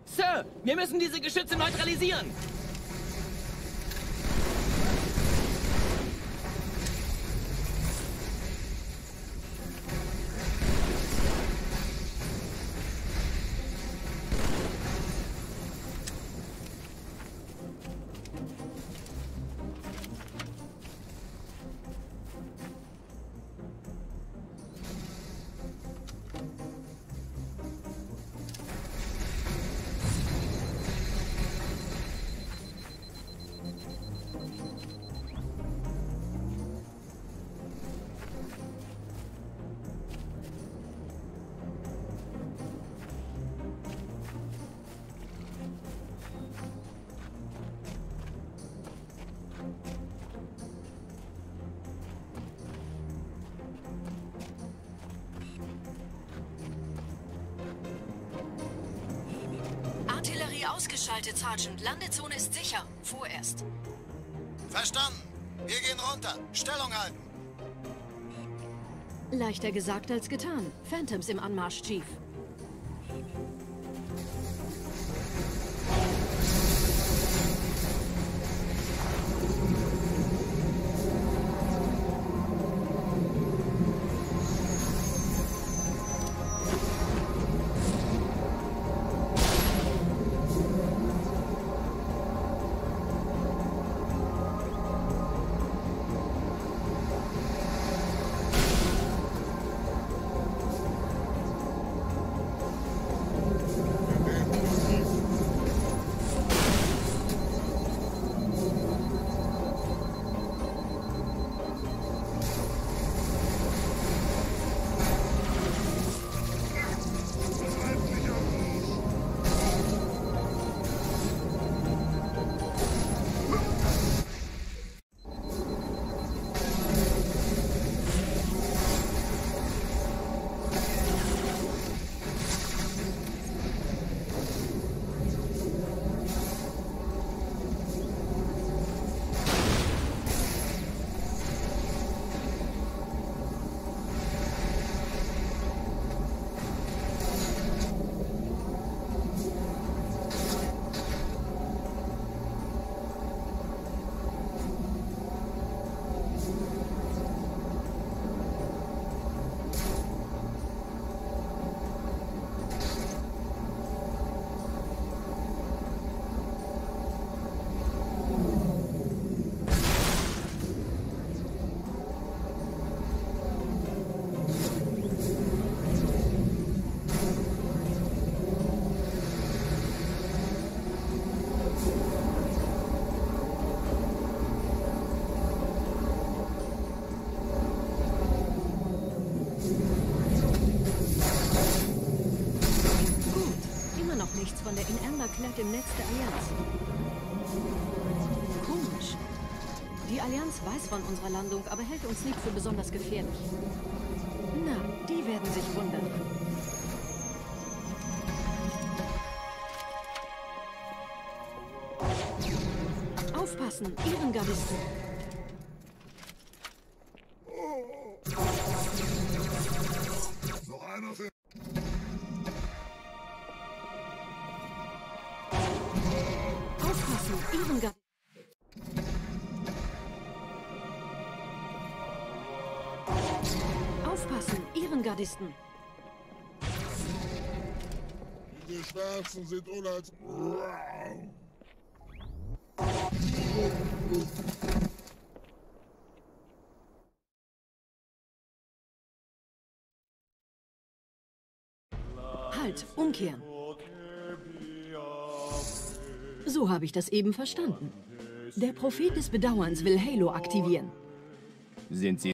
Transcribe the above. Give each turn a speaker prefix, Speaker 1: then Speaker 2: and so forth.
Speaker 1: Sir, wir müssen diese Geschütze neutralisieren.
Speaker 2: Artillerie ausgeschaltet, Sergeant. Landezone ist sicher. Vorerst.
Speaker 3: Verstanden. Wir gehen runter. Stellung halten.
Speaker 2: Leichter gesagt als getan. Phantoms im Anmarsch, Chief. Von der Inerna klärt im Netz der Allianz. Komisch. Die Allianz weiß von unserer Landung, aber hält uns nicht für besonders gefährlich. Na, die werden sich wundern. Aufpassen, Ehrengardisten.
Speaker 4: Noch einer für...
Speaker 2: Aufpassen, Ehrengardisten.
Speaker 4: Die Schwarzen sind unheils...
Speaker 2: Halt, umkehren. So habe ich das eben verstanden. Der Prophet des Bedauerns will Halo aktivieren.
Speaker 1: Sind Sie